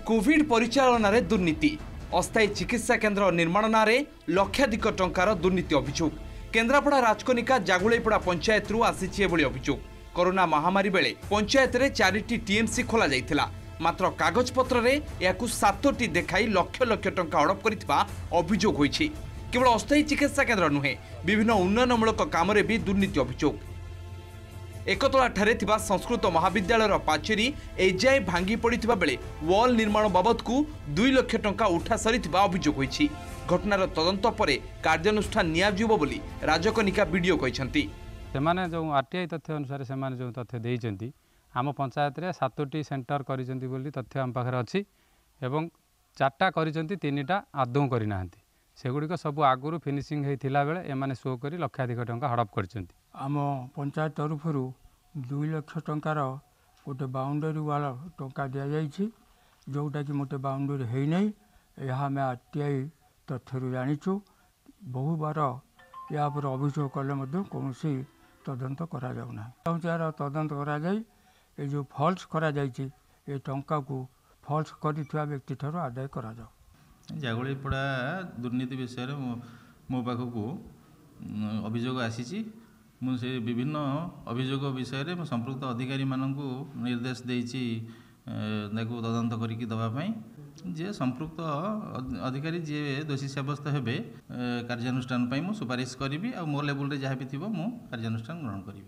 Covid परिचालन रे दुर्नीति अस्थायी चिकित्सा केन्द्र निर्माण नारे लक्षाधिक टंकार दुर्नीति अभियोग केन्द्रापड़ा राजकनिका जागुलेपड़ा पंचायत रु आसीछि एभली अभियोग। कोरोना महामारी बेले पंचायत रे 4टी टीएमसी खोला जाइथिला मात्र कागज पत्र रे याकु 7टी देखाई लक्ष लक्ष टंका हड़प करितबा अभियोग होइछि। केवल अस्थायी चिकित्सा केन्द्र नुहे विभिन्न उन्नयनमूलक काम रे भी दुर्नीति अभियोग। एकतला ठारे थिबा संस्कृत महाविद्यालयर पाचेरी एजाए भांगी पड़िथिबा बेले वॉल निर्माण बाबद को 2 लाख टंका उठा सरिथिबा अभियोग होइछि। घटनार तदंत परे कार्यानुष्ठान नियाजिबो बोली राजकनिका वीडियो कहिसंती। सेमाने जो आरटीआई तथ्य अनुसार सेमाने जो तथ्य देइचंती आम पंचायत रे 7टी सेंटर करिसंती बोली तथ्य आम पाखरे अछि एवं 4टा करिसंती 3टा आदौ करि नाहंती सेगुडी को सब आगुरु फिनिशिंग हेतिला बेले एमाने शो करी लक्षाधिक टंका हड़प करिसंती। आम पंचायत तरफ 2 लाख टंकार गोटे बाउंडरी वाला टंका दि जाइए जोटा कि मोटे बाउंडरी है नहीं यह आम आरटीआई तथ्य जाचु बहु बार या पर अभियोग कले कौन तदंत करा यार तदंत करा ये जो फल्स करा ये टंका को फल्स कर व्यक्ति ठार आदाय करा जागुलीपड़ा दुर्नीति विषय मो पाखक अभियोग आसी मुझे विभिन्न अभियोग विषय में संपृक्त अधिकारी मानू निर्देश देती तदंत करके दवाई जे संपृक्त अधिकारी जे दोषी सब्यस्त हेबे कार्यानुष्ठान मु सुपारिश करी आ मो लेवल रे जहाँ भी थी मु कार्यानुष्ठान ग्रहण करी।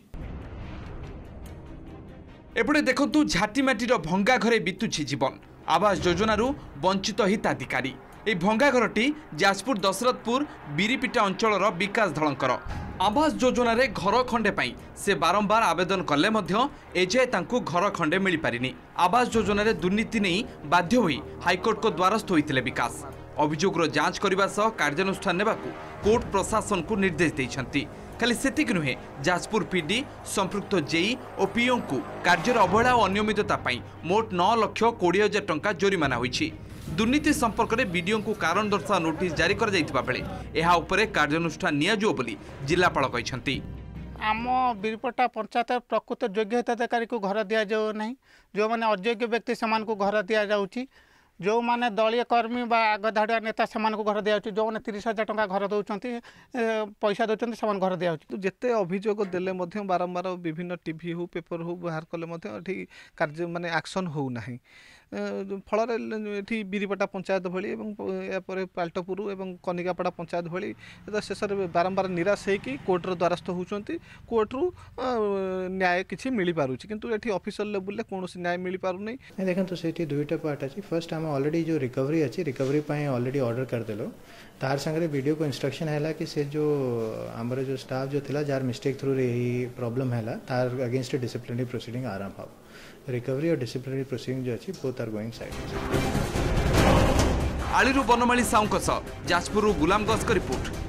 एपटे देखंतु झाटीमाटीर भंगा घरे बितुछि जीवन आवास योजनार वंचित हिताधिकारी। ए भंगा घरटी जाजपुर दशरथपुर बिरीपिटा अंचलर विकास धलंकर आवास योजना रे घर खंडे पाई से बारंबार आवेदन कले मध्य एजाए तांकु घर खंडे मिल पारिनी। आवास योजना रे दुर्नीति नहीं बाध्य होई हाईकोर्ट को द्वारस्थ होइतिले विकास अभियोगर जांच करने सह कार्यानुष्ठान नेबाकू कोर्ट प्रशासन को निर्देश देइछंती। खाली सेतिक नुहे जाजपुर पीडी संपृक्त जेई और पीओ को कार्यर अवहेला और अनियमितता पाई मोट 9,20,000 टंका जोरिमाना होइछि। दुर्नीति संपर्क में बीडीओ को कारण दर्शाओ नोटिस जारी कर जाइतिबा बेले एहा उपरे कार्यानुष्ठान नियाजो बोली जिलापाल कहिसंती। आम बिरपटा पंचायत प्रकृत योग्य हिताधिकारी को घर दि जाऊ ना जो मैंने अयोग्य व्यक्ति से घर दि जाऊँगी जो मैंने दलीय कर्मी आग धाड़िया नेता से घर दिया जो मैंने 30,000 टंका घर दौरान पैसा दौरान से घर दिया जिते अभियोग देले बारंबार विभिन्न टीवी हो पेपर हो बाहर कले कार्य माने एक्शन हो ना फल ये बिरीपटा पंचायत भली यापर पाल्टपुर और कनिकापड़ा पंचायत भली शेष में बारंबार निराश होकर कोर्टर द्वारस्थ होती कोर्टरू न्याय किसी मिल पार्छ किंतु ये ऑफिशियल लेवल कौन न्याय मिल पार देखो से 2टा पार्ट अच्छी फर्स्ट आम ऑलरेडी जो रिकवरी अच्छी रिकवरी ऑलरेडी ऑर्डर करदेल तार संगे वीडियो को इंस्ट्रक्शन है कि से जो आमर जो स्टाफ जो थिला जार मिस्टेक थ्रू यही प्रॉब्लम है तार अगेंस्ट डिसिप्लिनरी प्रोसीडिंग आरंभ हो रिकवरी और डिसिप्लिनरी प्रोसीडिंग जो अच्छी बोथ आर गोइंग साइड। आलिरु बनमाली साउंकस जाजपुर गुलाम गस्क रिपोर्ट।